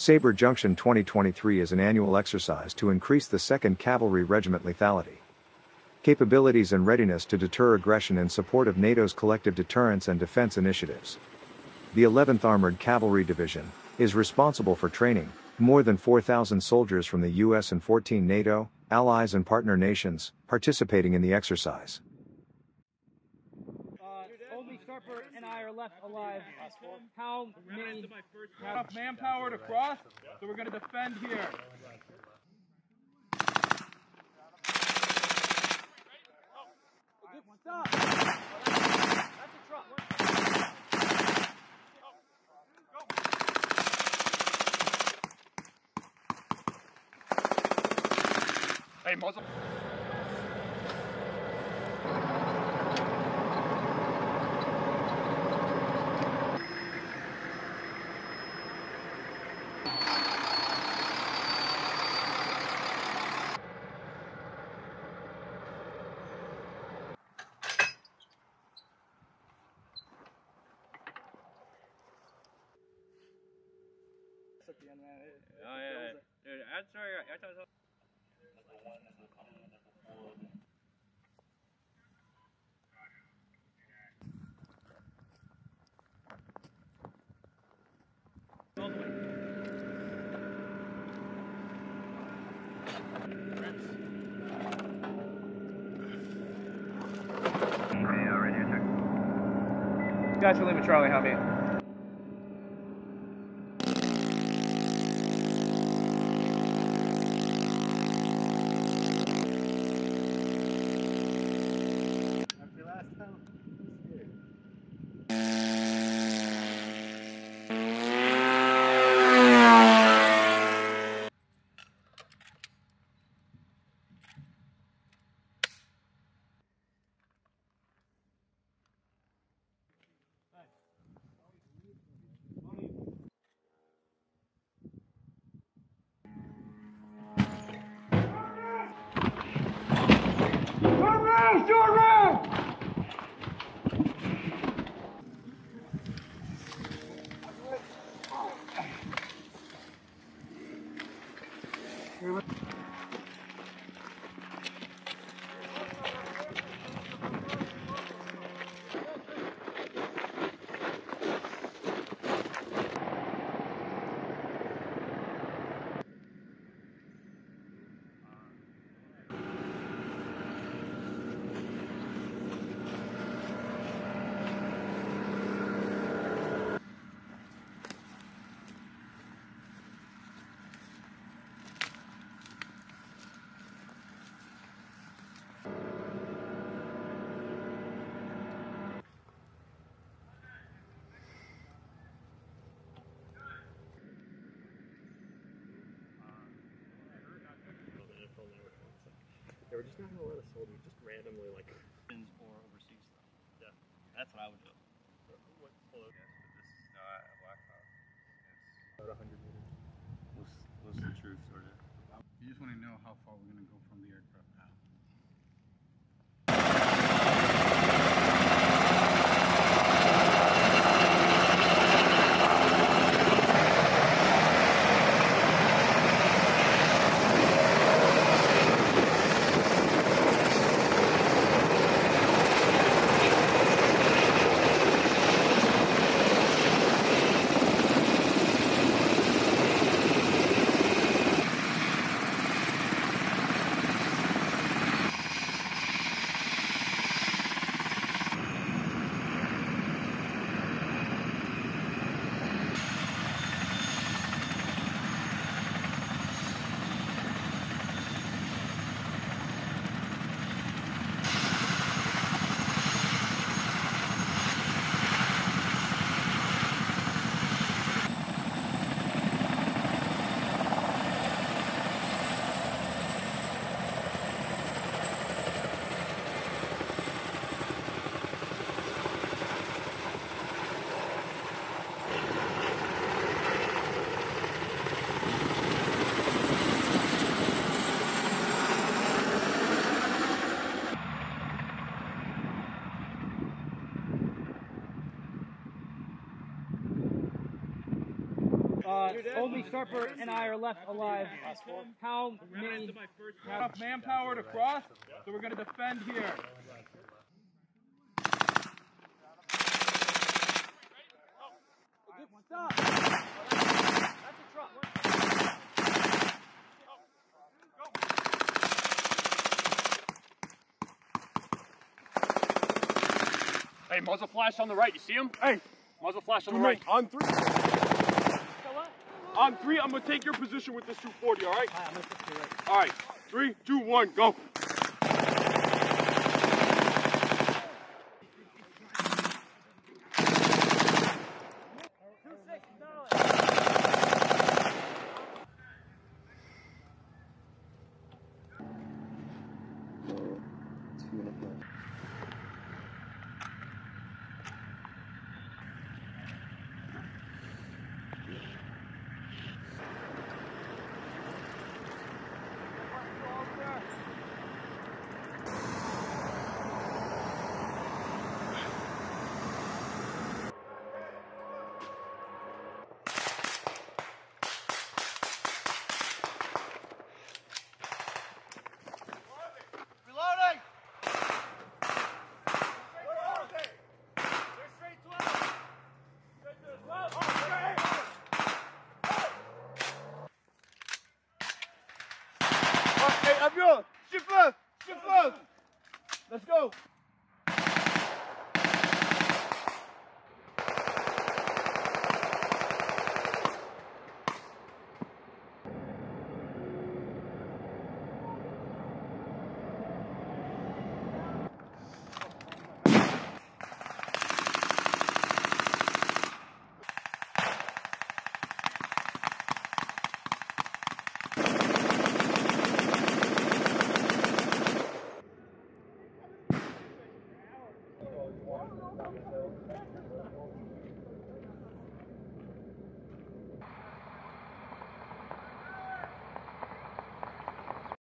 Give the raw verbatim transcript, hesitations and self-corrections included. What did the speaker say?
Saber Junction twenty twenty-three is an annual exercise to increase the second Cavalry Regiment lethality capabilities and readiness to deter aggression in support of NATO's collective deterrence and defense initiatives. The eleventh Armored Cavalry Division is responsible for training more than four thousand soldiers from the U S and fourteen NATO, allies and partner nations participating in the exercise. Only Sharper and I are left alive. How many have enough manpower to cross? So we're going to defend here. Stop! That's a truck. Hey, muzzle. At the end, man. It, oh yeah, yeah. Dude, I'm sorry. I thought. Gotcha, Lima Charlie, how many? They were just not going to let us hold them, just randomly, like... Or overseas stuff. Yeah. That's what I would do. What? Hold on. Yes, but this is not a blackout. It's About one hundred meters. what's, what's the truth, sort of. You just want to know how far we're going to go from the aircraft now. Uh, only Sharper and I are left alive. How many? Enough manpower to cross, so we're going to defend here. Stop! That's a truck. Hey, muzzle flash on the right. You see him? Hey, muzzle flash on the right. On three. So what? On three, I'm gonna take your position with this two forty. All right? All right, I'm gonna fix you right. All right. Three, two, one, go. Shift left! Shift left! Let's go!